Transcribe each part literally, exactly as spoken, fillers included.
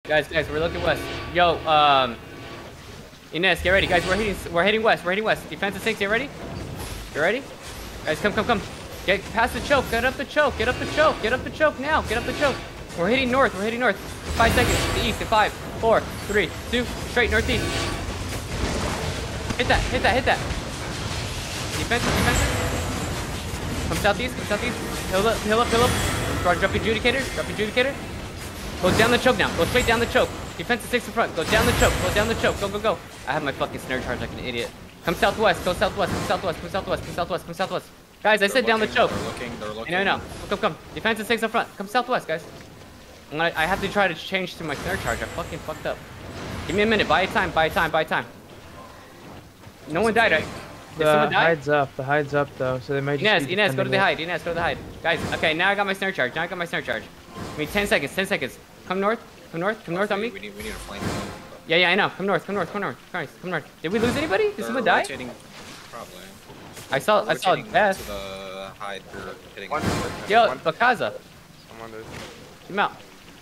Guys, guys, we're looking west. Yo, um, Ines, get ready, guys. We're heading, we're heading west. We're heading west. Defensive sinks, get ready. You ready? Guys, come, come, come. Get past the choke. Get up the choke. Get up the choke. Get up the choke now. Get up the choke. We're hitting north. We're hitting north. Five seconds. To the east. In five, four, three, two, straight northeast. Hit that. Hit that. Hit that. Defensive. Defensive. Come southeast. Come southeast. Hill up. Hill up. Hill up. Drop adjudicator. Drop adjudicator. Go down the choke now. Go straight down the choke. Defensive six in front. Go down the choke. Go down the choke. Go, go, go. I have my fucking snare charge like an idiot. Come southwest. Go southwest. Come southwest. Come southwest. Come southwest. Come southwest. Guys, I said down the choke. They're looking. They're looking. No, no, no. Come, come. Defensive six in front. Come southwest, guys. I'm gonna, I have to try to change to my snare charge. I fucking fucked up. Give me a minute. Buy time. Buy time. Buy time. No one died, right? Did the someone die? hide's up. The hide's up though, so they might just Inez, be Inez, go to the defending hide. Inez, go to the hide. Guys, okay, now I got my snare charge. Now I got my snare charge. Give me ten seconds. ten seconds. Come north. Come north. Come north on me. We need, we need a flame. Yeah, yeah, I know. Come north. Come north. Come north. Guys, come north. Did we lose anybody? Did They're someone die? rotating, probably. I saw. I saw Rotating death. to the hide. They're hitting. One, Yo, one, Bakaza. someone is. Come out.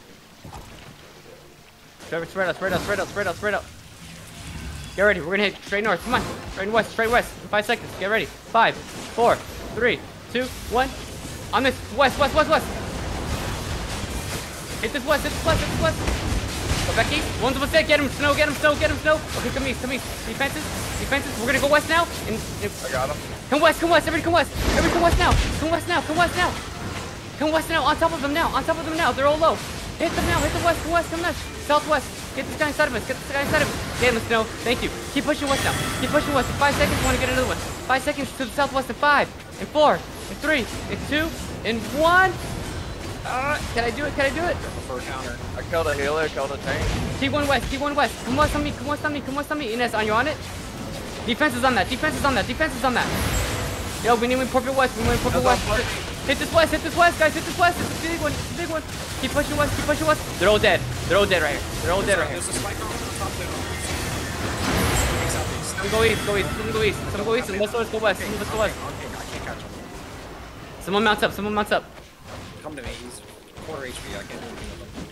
Spread out, spread out, spread out, spread out, spread out, spread out. Get ready. We're gonna hit straight north. Come on. Straight west, straight west. In five seconds. Get ready. Five, four, three, two, one. On this west, west, west, west. Hit this west, hit this west, hit this west. Go back east. One's a mistake. Get him, snow, get him, snow, get him, snow. Okay, come east, come east. Defenses, defenses. We're gonna go west now. And, and I got him. come west, come west. Everybody come west. Everybody come west now. Come west now. Come west now. Come west now. On top of them now. On top of them now. They're all low. Hit them now. Hit the west. Come west. Come west. Southwest. Get this guy inside of us. Get this guy inside of us. Get him, snow. Thank you. Keep pushing west now. Keep pushing west. In five seconds, want to get another one. Five seconds to the southwest. In five, in four, in three, in two, in one. Uh, can I do it? Can I do it? For a counter. I killed a healer, killed a tank. Keep one west. Keep one west. Come west on me. Come west on me. Come west on me. Ines, are you on it? Defense is on that. Defense is on that. Defense is on that. Yo, we need to purple west. We need to purple west. Hit this west. Hit this west, guys. Hit this west. It's a big one. It's a big one. Keep pushing west. Keep pushing west. They're all dead. They're all dead right here. They're all dead right here. There's a spike on the top there. Some go east. Go east. Some go east. Some go east. And most of us go west. Some of us go west. Okay, I can't catch him. Someone mounts up. Someone mounts up. Come to me. He's quarter H P. I can't do anything with him.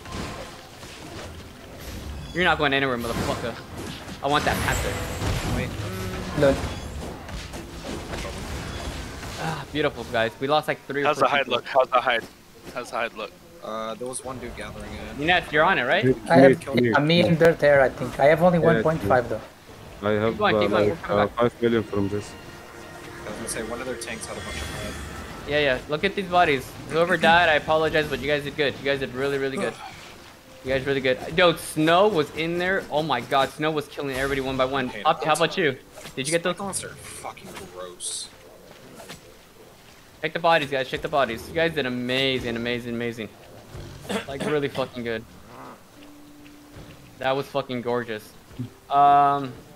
You're not going anywhere, motherfucker. I want that panther. Wait. Lol. Ah, beautiful, guys. We lost like three or How's four the hide people. look? How's the hide? How's the hide look? Uh, there was one dude gathering in. Nets, you're on it, right? I have a me and Dirt Air, I think. I have only Yeah, one point five though. I have Keep going, uh, keep going, like we're coming uh, back. five million from this. I was gonna say one of their tanks had a bunch of hide. Yeah, yeah. Look at these bodies. Whoever died, I apologize, but you guys did good. You guys did really, really good. You guys really good. Yo, Snow was in there. Oh my God, Snow was killing everybody one by one. Okay, Opti, how about you? Did you get those? Spike monster fucking gross. Check the bodies, guys. Check the bodies. You guys did amazing, amazing, amazing. Like really fucking good. That was fucking gorgeous. Um.